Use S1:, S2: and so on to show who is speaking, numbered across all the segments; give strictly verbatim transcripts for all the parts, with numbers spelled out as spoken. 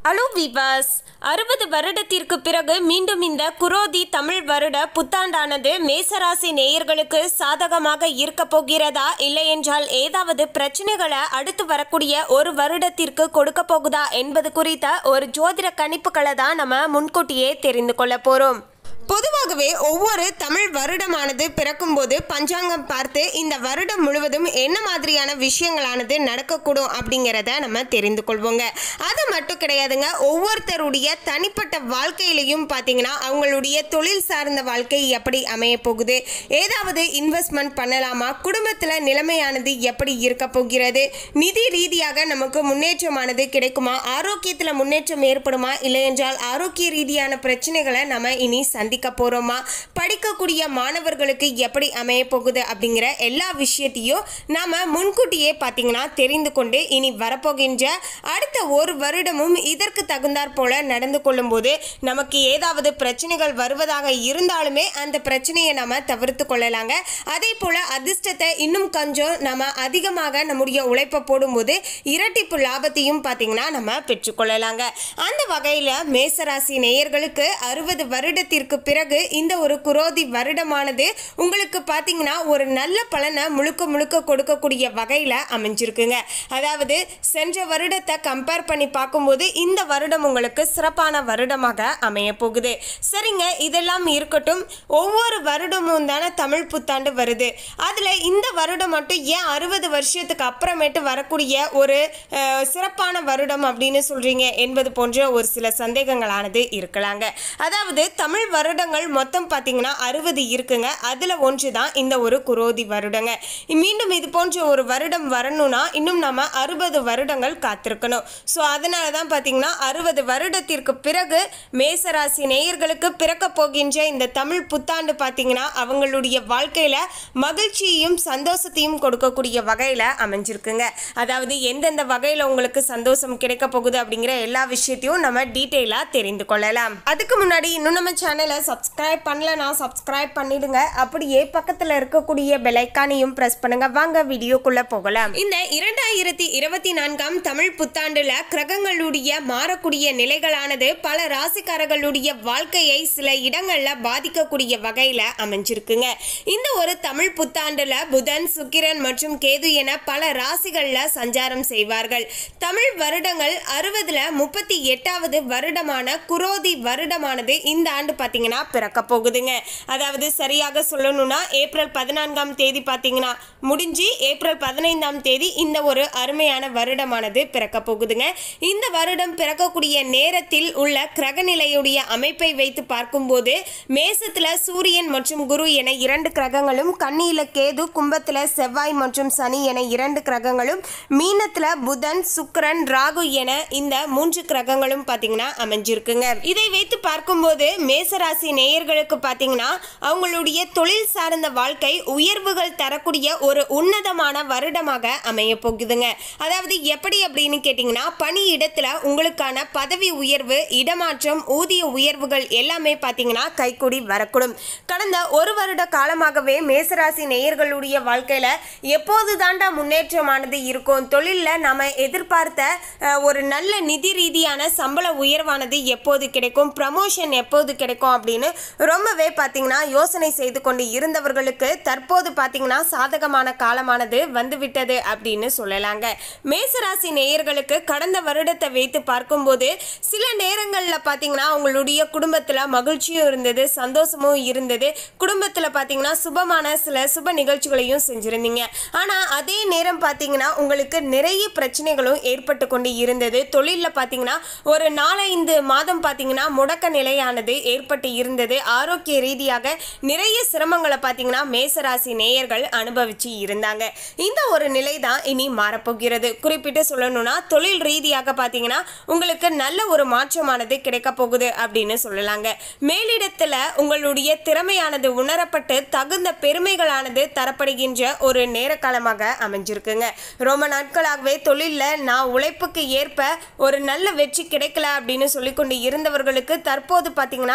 S1: Hello விவாஸ், அறுபது வருடத்திற்கு பிறகு மீண்டும் இந்த குரோதி தமிழ் வருட புத்தாண்டானது மேசராசி நேயர்களுக்கு சாதகமாக இருக்க போகிறதா, இல்லை என்றால் ஏதாவது பிரச்சனைகளை அடுத்து வரக்கூடிய ஒரு வருடத்திற்கு கொடுக்க போகுதா என்பது குறித்த ஒரு ஜோதிட கணிப்புகளை தான் நம்ம முன்கூட்டியே தெரிந்து கொள்ள போறோம். பொதுவாகவே ஒவ்வொரு தமிழ் வருடமானது பிறக்கும்போது பஞ்சாங்கம் பார்த்து இந்த வருடம் முழுவதும் என்ன மாதிரியான விஷயங்களானது நடக்கக்கூடும் அப்படிங்கிறத நம்ம தெரிந்து கொள்வோங்க. அது மட்டும் கிடையாதுங்க, ஒவ்வொருத்தருடைய தனிப்பட்ட வாழ்க்கையிலையும் பார்த்தீங்கன்னா அவங்களுடைய தொழில் சார்ந்த வாழ்க்கை எப்படி அமைய போகுது, ஏதாவது இன்வெஸ்ட்மெண்ட் பண்ணலாமா, குடும்பத்தில் நிலைமையானது எப்படி இருக்க போகிறது, நிதி ரீதியாக நமக்கு முன்னேற்றமானது கிடைக்குமா, ஆரோக்கியத்தில் முன்னேற்றம் ஏற்படுமா, இல்லை என்றால் ஆரோக்கிய ரீதியான பிரச்சனைகளை நம்ம இனி சந்தி போறோமா, படிக்கக்கூடிய மாணவர்களுக்கு எப்படி அமைய போகுது அப்படிங்கிற எல்லா விஷயத்தையும் நாம முன்கூட்டியே பார்த்தீங்கன்னா தெரிந்து கொண்டு இனி வரப்போகின்ற அடுத்த ஒரு வருடமும் இதற்கு தகுந்தாற் போல நடந்து கொள்ளும் போது நமக்கு ஏதாவது பிரச்சனைகள் வருவதாக இருந்தாலுமே அந்த பிரச்சனையை நாம தவிர்த்து கொள்ளலாங்க. அதே போல அதிர்ஷ்டத்தை இன்னும் கொஞ்சம் நம்ம அதிகமாக நம்முடைய உழைப்பை போடும்போது இரட்டிப்பு லாபத்தையும் பார்த்தீங்கன்னா நம்ம பெற்றுக்கொள்ளலாங்க. அந்த வகையில் மேசராசி நேயர்களுக்கு அறுபது வருடத்திற்கு பிறகு இந்த ஒரு குரோதி வருடமானது உங்களுக்கு பார்த்தீங்கன்னா ஒரு நல்ல பலனை முழுக்க முழுக்க கொடுக்கக்கூடிய வகையில் அமைஞ்சிருக்குங்க. அதாவது சென்ற வருடத்தை கம்பேர் பண்ணி பார்க்கும்போது இந்த வருடம் உங்களுக்கு சிறப்பான வருடமாக அமைய போகுது. சரிங்க, இதெல்லாம் இருக்கட்டும். ஒவ்வொரு வருடமும் தானே தமிழ் புத்தாண்டு வருது. அதில் இந்த வருடம் மட்டும் ஏன் அறுபது வருஷத்துக்கு அப்புறமேட்டு வரக்கூடிய ஒரு சிறப்பான வருடம் அப்படின்னு சொல்றீங்க என்பது போன்ற ஒரு சில சந்தேகங்களானது இருக்கலாங்க. அதாவது தமிழ் வருடங்கள் மொத்தம் பார்த்தீங்கன்னா அறுபது இருக்குங்க. அதில் ஒன்று தான் இந்த ஒரு குரோதி வருடங்க. மீண்டும் இது போன்ற ஒரு வருடம் வரணும்னா இன்னும் நம்ம அறுபது வருடங்கள் காத்திருக்கணும். ஸோ அதனால தான் பார்த்தீங்கன்னா அறுபது வருடத்திற்கு பிறகு மேசராசி நேயர்களுக்கு பிறக்க போகின்ற இந்த தமிழ் புத்தாண்டு பார்த்தீங்கன்னா அவங்களுடைய வாழ்க்கையில் மகிழ்ச்சியையும் சந்தோஷத்தையும் கொடுக்கக்கூடிய வகையில் அமைஞ்சிருக்குங்க. அதாவது எந்தெந்த வகையில் உங்களுக்கு சந்தோஷம் கிடைக்க போகுது அப்படிங்கிற எல்லா விஷயத்தையும் நம்ம டீட்டெயிலாக தெரிந்து கொள்ளலாம். அதுக்கு முன்னாடி இன்னும் நம்ம சேனலை சப்ஸ்கிரைப் பண்ணலனா சப்ஸ்கிரைப் பண்ணிடுங்க. அப்படியே பக்கத்தில் இருக்கக்கூடிய பெல் ஐகானையும் பிரஸ் பண்ணுங்க. வாங்க வீடியோக்குள்ள போகலாம். இந்த இரண்டாயிரத்தி இருபத்தி நான்காம் தமிழ் புத்தாண்டுல கிரகங்களுடைய மாறக்கூடிய நிலைகளானது பல ராசிக்காரர்களுடைய வாழ்க்கையை சில இடங்கள்ல பாதிக்கக்கூடிய வகையில அமைஞ்சிருக்குங்க. இந்த ஒரு தமிழ் புத்தாண்டுல புதன், சுக்கிரன் மற்றும் கேது என பல ராசிகள்ல சஞ்சாரம் செய்வார்கள். தமிழ் வருடங்கள் அறுபதுல முப்பத்தி எட்டாவது வருடமான குரோதி வருடமானது இந்த ஆண்டு பார்த்தீங்கன்னா பிறக்க போகுதுங்க. அதாவது சரியாக சொல்லணும்னா ஏப்ரல் பதினான்காம் தேதி பார்த்தீங்கன்னா முடிஞ்சு ஏப்ரல் பதினைந்தாம் தேதி இந்த ஒரு அருமையான வருடமானது பிறக்க போகுதுங்க. இந்த வருடம் பிறக்கக்கூடிய நேரத்தில் உள்ள கிரகநிலையுடைய அமைப்பை வைத்து பார்க்கும்போது மேசத்துல சூரியன் மற்றும் குரு என இரண்டு கிரகங்களும், கன்னியில கேது, கும்பத்துல செவ்வாய் மற்றும் சனி என இரண்டு கிரகங்களும், மீனத்துல புதன், சுக்கிரன், ராகு என இந்த மூன்று கிரகங்களும் பார்த்தீங்கன்னா அமைஞ்சிருக்குங்க. இதை வைத்து பார்க்கும்போது மேசராசி நேயர்களுக்கு பார்த்தீங்கன்னா அவங்களுடைய தொழில் சார்ந்த வாழ்க்கை உயர்வுகள் தரக்கூடிய ஒரு உன்னதமான வருடமாக அமைய போகுதுங்க. அதாவது எப்படி அப்படின்னு கேட்டிங்கன்னா பணியிடத்தில் உங்களுக்கான பதவி உயர்வு, இடமாற்றம், ஊதிய உயர்வுகள் எல்லாமே பார்த்தீங்கன்னா கைக்கூடி வரக்கூடும். கடந்த ஒரு வருட காலமாகவே மேசராசி நேயர்களுடைய வாழ்க்கையில் எப்போது தாண்டா முன்னேற்றமானது இருக்கும், தொழிலில் நம்ம எதிர்பார்த்த ஒரு நல்ல நிதி ரீதியான சம்பள உயர்வானது எப்போது கிடைக்கும், ப்ரமோஷன் எப்போது கிடைக்கும் அப்படின்னு ரொம்பவே பார்த்தீங்கன்னா யோசனை செய்து கொண்டு இருந்தவர்களுக்கு தற்போது பார்த்தீங்கன்னா சாதகமான காலமானது வந்துவிட்டது அப்படின்னு சொல்லலாங்க. மேசராசி நேயர்களுக்கு கடந்த வருடத்தை வைத்து பார்க்கும்போது சில நேரங்களில் பார்த்தீங்கன்னா அவங்களுடைய குடும்பத்தில் மகிழ்ச்சியும் இருந்தது, சந்தோஷமும் இருந்தது. குடும்பத்தில் பார்த்தீங்கன்னா சுபமான சில சுப நிகழ்ச்சிகளையும் செஞ்சிருந்தீங்க. ஆனால் அதே நேரம் பார்த்தீங்கன்னா உங்களுக்கு நிறைய பிரச்சனைகளும் ஏற்பட்டு கொண்டு இருந்தது. தொழிலில் பார்த்தீங்கன்னா ஒரு நாலஞ்சு மாதம் பார்த்தீங்கன்னா முடக்க நிலையானது ஏற்பட்டு இருந்தது. ஆரோக்கிய ரீதியாக நிறைய சிரமங்களை பார்த்தீங்கன்னா மேசராசி நேயர்கள் அனுபவிச்சு இருந்தாங்க. இந்த ஒரு நிலை தான் இனி மாறப்போகிறது. குறிப்பிட்டு சொல்லணும்னா தொழில் ரீதியாக பார்த்தீங்கன்னா உங்களுக்கு நல்ல ஒரு மாற்றமானது கிடைக்க போகுது அப்படின்னு சொல்லலாங்க. மேலிடத்துல உங்களுடைய திறமையானது உணரப்பட்டு தகுந்த பெருமைகளானது தரப்படுகின்ற ஒரு நேர காலமாக அமைஞ்சிருக்குங்க. ரொம்ப நாட்களாகவே தொழிலில் நான் உழைப்புக்கு ஏற்ப ஒரு நல்ல வெற்றி கிடைக்கல அப்படின்னு சொல்லிக்கொண்டு இருந்தவர்களுக்கு தற்போது பார்த்தீங்கன்னா அதற்கு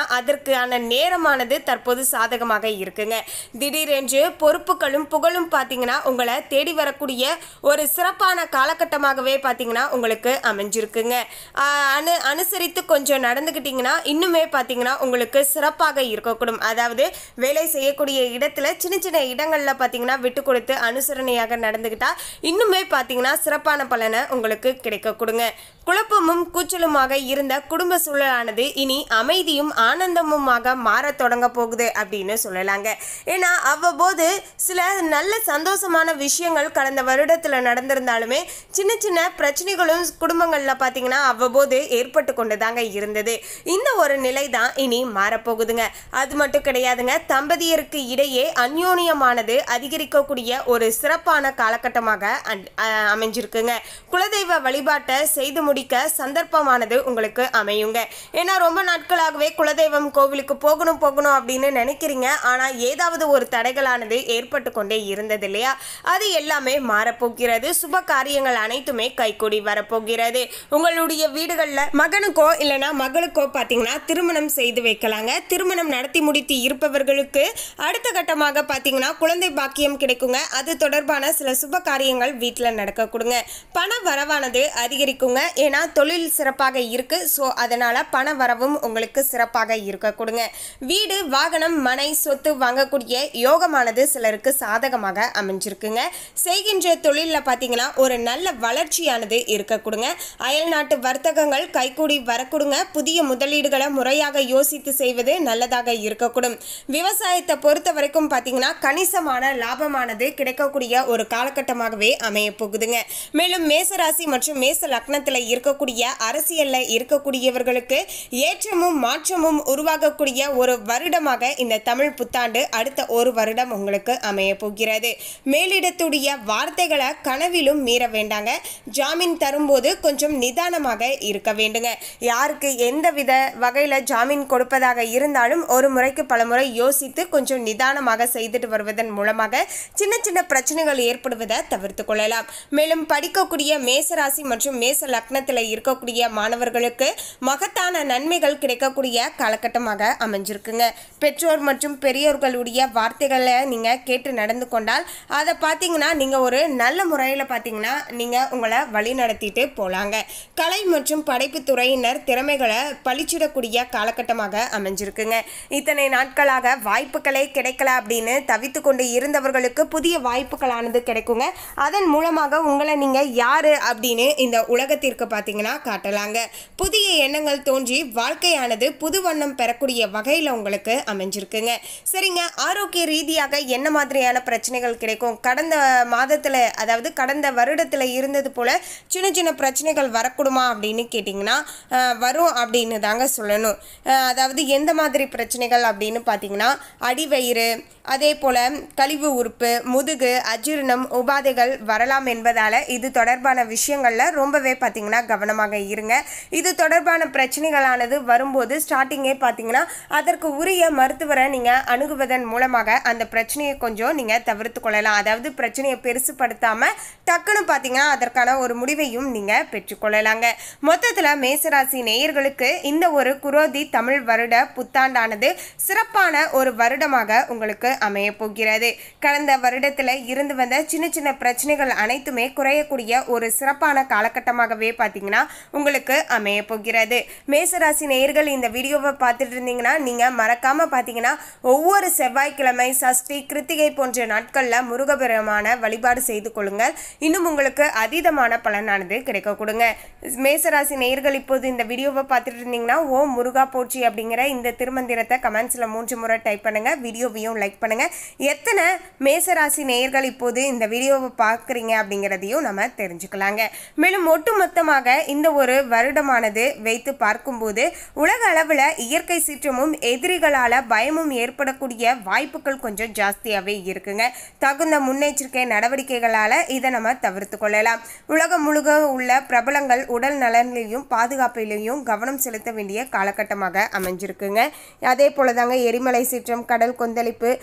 S1: உங்களுக்கான நேரமானது தற்போது சாதகமாக இருக்குங்க. திடீரென்று பொறுப்புகளும் புகழும் பார்த்தீங்கன்னா உங்களை தேடி வரக்கூடிய ஒரு சிறப்பான காலகட்டமாகவே பார்த்தீங்கன்னா உங்களுக்கு அமைஞ்சிருக்குங்க. அனு அனுசரித்து கொஞ்சம் நடந்துக்கிட்டிங்கன்னா இன்னுமே பார்த்தீங்கன்னா உங்களுக்கு சிறப்பாக இருக்கக்கூடும். அதாவது வேலை செய்யக்கூடிய இடத்துல சின்ன சின்ன இடங்களில் பார்த்தீங்கன்னா விட்டு கொடுத்து அனுசரணையாக நடந்துக்கிட்டா இன்னுமே பார்த்தீங்கன்னா சிறப்பான பலனை உங்களுக்கு கிடைக்க கொடுங்க. குழப்பமும் கூச்சலுமாக இருந்த குடும்ப சூழலானது இனி அமைதியும் ஆனந்தமுமாக மாற தொடங்க போகுது அப்படின்னு சொல்லலாங்க. ஏன்னா அவ்வப்போது சில நல்ல சந்தோஷமான விஷயங்கள் கடந்த வருடத்தில் நடந்திருந்தாலுமே சின்ன சின்ன பிரச்சனைகளும் குடும்பங்களில் பார்த்தீங்கன்னா அவ்வப்போது ஏற்பட்டு கொண்டு தாங்க இருந்தது. இந்த ஒரு நிலை தான் இனி மாறப்போகுதுங்க. அது மட்டும் கிடையாதுங்க, தம்பதியருக்கு இடையே அந்யோன்யமானது அதிகரிக்கக்கூடிய ஒரு சிறப்பான காலகட்டமாக அமைஞ்சிருக்குங்க. குலதெய்வ வழிபாட்டை செய்து முடிக்க சந்தர்ப்பமானது உங்களுக்கு அமையுங்க. ஏன்னா ரொம்ப நாட்களாகவே குலதெய்வம் கோவிலுக்கு போகணும் போகணும் அப்படின்னு நினைக்கிறீங்க. ஆனால் ஏதாவது ஒரு தடைகளானது ஏற்பட்டு கொண்டே இருந்தது இல்லையா? அது எல்லாமே மாறப்போகிறது. சுப காரியங்கள் அனைத்துமே கைகூடி வரப்போகிறது. உங்களுடைய வீடுகளில் மகனுக்கோ இல்லைனா மகளுக்கோ பார்த்தீங்கன்னா திருமணம் செய்து வைக்கலாங்க. திருமணம் நடத்தி முடித்து இருப்பவர்களுக்கு அடுத்த கட்டமாக பார்த்தீங்கன்னா குழந்தை பாக்கியம் கிடைக்குங்க. அது தொடர்பான சில சுப காரியங்கள் வீட்டில் நடக்க கொடுங்க. பண வரவானது அதிகரிக்குங்க. ஏன்னா தொழில் சிறப்பாக இருக்கு. ஸோ அதனால பண வரவும் உங்களுக்கு சிறப்பாக இருக்க கொடுங்க. வீடு வாகனம் மனை சொத்து வாங்கக்கூடிய யோகமானது சிலருக்கு சாதகமாக அமைஞ்சிருக்குங்க. செய்கின்ற தொழிலில் பார்த்தீங்கன்னா ஒரு நல்ல வளர்ச்சியானது இருக்க கொடுங்க. அயல் நாட்டு வர்த்தகங்கள் கைகூடி வரக்கூடுங்க. புதிய முதலீடுகளை முறையாக யோசித்து செய்வது நல்லதாக இருக்கக்கூடும். விவசாயத்தை பொறுத்த வரைக்கும் பார்த்தீங்கன்னா கணிசமான லாபமானது கிடைக்கக்கூடிய ஒரு காலகட்டமாகவே அமைய போகுதுங்க. மேலும் மேசராசி மற்றும் மேச லக்னத்தில் இருக்கக்கூடிய அரசியலில் இருக்கக்கூடியவர்களுக்கு ஏற்றமும் மாற்றமும் உருவாகக்கூடிய ஒரு வருடமாக இந்த தமிழ் புத்தாண்டு அடுத்த ஒரு வருடம் உங்களுக்கு அமைய போகிறது. மேலிடத்துடைய வார்த்தைகளை கனவிலும் மீற வேண்டாங்க. ஜாமீன் தரும்போது கொஞ்சம் நிதானமாக இருக்க வேண்டுங்க. யாருக்கு எந்த வித வகையில் ஜாமீன் கொடுப்பதாக இருந்தாலும் ஒரு முறைக்கு பல முறை யோசித்து கொஞ்சம் நிதானமாக செய்துட்டு வருவதன் மூலமாக சின்ன சின்ன பிரச்சனைகள் ஏற்படுவதை தவிர்த்து கொள்ளலாம். மேலும் படிக்கக்கூடிய மேசராசி மற்றும் மேச லக்னத்தில் இருக்கக்கூடிய மாணவர்களுக்கு மகத்தான நன்மைகள் கிடைக்கக்கூடிய காலகட்டமாக அமைஞ்சிருக்குங்க. பெற்றோர் மற்றும் பெரியோர்களுடைய வார்த்தைகளை நீங்கள் கேட்டு நடந்து கொண்டால் அதை பார்த்தீங்கன்னா நீங்கள் ஒரு நல்ல முறையில் பார்த்தீங்கன்னா நீங்கள் உங்களை வழி நடத்திட்டு போகலாங்க. கலை மற்றும் படைப்பு துறையினர் திறமைகளை பழிச்சிடக்கூடிய காலகட்டமாக அமைஞ்சிருக்குங்க. இத்தனை நாட்களாக வாய்ப்புகளே கிடைக்கல அப்படின்னு தவித்து கொண்டு இருந்தவர்களுக்கு புதிய வாய்ப்புகளானது கிடைக்குங்க. அதன் மூலமாக உங்களை நீங்கள் யாரு அப்படின்னு இந்த உலகத்திற்கு பார்த்தீங்கன்னா காட்டலாங்க. புதிய எண்ணங்கள் தோன்றி வாழ்க்கையானது புது வண்ணம் பெறக்கூடிய வகையில் உங்களுக்கு அமைஞ்சிருக்குங்க. சரிங்க, ஆரோக்கிய ரீதியாக என்ன மாதிரியான பிரச்சனைகள் கிடைக்கும்? கடந்த மாதத்தில் அதாவது கடந்த வருடத்தில் இருந்தது போல சின்ன சின்ன பிரச்சனைகள் வரக்கூடுமா அப்படின்னு கேட்டிங்கன்னா வரும் அப்படின்னு தாங்க சொல்லணும். அதாவது எந்த மாதிரி பிரச்சனைகள் அப்படின்னு பார்த்தீங்கன்னா அடிவயிறு, அதே போல் கழிவு உறுப்பு, முதுகு, அஜீரணம் உபாதைகள் வரலாம் என்பதால் இது தொடர்பான விஷயங்களில் ரொம்பவே பார்த்தீங்கன்னா கவனமாக இருங்க. இது தொடர்பான பிரச்சனைகளானது வரும்போது ஸ்டார்டிங்கே பார்த்தீங்கன்னா அதற்கு உரிய மருத்துவரை நீங்கள் அணுகுவதன் மூலமாக அந்த பிரச்சனையை கொஞ்சம் நீங்கள் தவிர்த்து கொள்ளலாம். அதாவது பிரச்சனையை பெருசுப்படுத்தாமல் டக்குன்னு பார்த்தீங்கன்னா அதற்கான ஒரு முடிவையும் நீங்கள் பெற்றுக்கொள்ளலாங்க. மொத்தத்தில் மேசராசி நேயர்களுக்கு இந்த ஒரு குரோதி தமிழ் வருட புத்தாண்டானது சிறப்பான ஒரு வருடமாக உங்களுக்கு அமைய போகிறது. கடந்த வருடத்தில் இருந்து வந்த சின்ன சின்ன பிரச்சனைகள் அனைத்துமே குறையக்கூடிய ஒரு சிறப்பான காலகட்டமாகவே பார்த்தீங்கன்னா உங்களுக்கு அமைய போகிறது. மேசராசி நேயர்கள் இந்த வீடியோவை பார்த்துட்டு இருந்தீங்கன்னா நீங்கள் மறக்காமல் பார்த்தீங்கன்னா ஒவ்வொரு செவ்வாய்க்கிழமை சஷ்டி கிருத்திகை போன்ற நாட்களில் முருகபெருமான வழிபாடு செய்து கொள்ளுங்கள். இன்னும் உங்களுக்கு அதீதமான பலனானது கிடைக்க கொடுங்க. மேசராசி நேயர்கள் இப்போது இந்த வீடியோவை பார்த்துட்டு இருந்தீங்கன்னா ஓம் முருகா போற்றி அப்படிங்கிற இந்த திருமந்திரத்தை கமெண்ட்ஸில் மூன்று முறை டைப் பண்ணுங்கள். வீடியோவையும் லைக் பண்ணுங்கள். எத்தனை மேசராசி நேயர்கள் இப்போது இந்த வீடியோவை பார்க்குறீங்க அப்படிங்கிறதையும் நம்ம தெரிஞ்சுக்கலாங்க. மேலும் ஒட்டுமொத்தமாக இந்த ஒரு வருடமானது வைத்து பார்க்கும்போது உலக அளவில் இயற்கை சீற்றமும் எதிரிகளால் பயமும் ஏற்படக்கூடிய வாய்ப்புகள் கொஞ்சம் ஜாஸ்தியாகவே இருக்குங்க. தகுந்த முன்னெச்சரிக்கை நடவடிக்கைகளால் இதை நம்ம தவிர்த்து கொள்ளலாம். உலகம் முழுக்க உள்ள பிரபலங்கள் உடல் நலனிலையும் பாதுகாப்பிலையும் கவனம் செலுத்த வேண்டிய காலகட்டமாக அமைஞ்சிருக்குங்க. அதே போல தாங்க எரிமலை சீற்றம், கடல் கொந்தளிப்பு,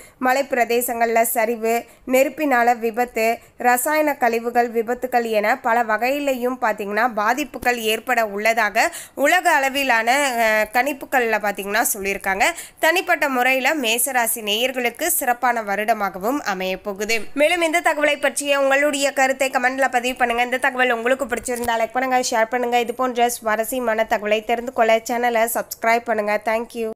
S1: மலை பிரதேசங்களில் சரிவு, நெருப்பினால் விபத்து, ரசாயன கழிவுகள் விபத்துக்கள் என பல வகையிலையும் பார்த்திங்கன்னா பாதிப்புகள் ஏற்பட உள்ளதாக உலக அளவிலான கணிப்புகளில் பார்த்திங்கன்னா சொல்லியிருக்காங்க. தனிப்பட்ட முறையில் மேசராசி நேயர்களுக்கு சிறப்பான வருடமாகவும் அமைய போகுது. மேலும் இந்த தகவலை பற்றிய உங்களுடைய கருத்தை கமெண்ட்ல பதிவு பண்ணுங்க. இந்த தகவல் உங்களுக்கு பிடிச்சிருந்தா லைக் பண்ணுங்க, ஷேர் பண்ணுங்க. இது போன்ற சுவாரஸ்யமான தகவலை தெரிந்து கொள்ள சேனலை சப்ஸ்கிரைப் பண்ணுங்க. தேங்க்யூ.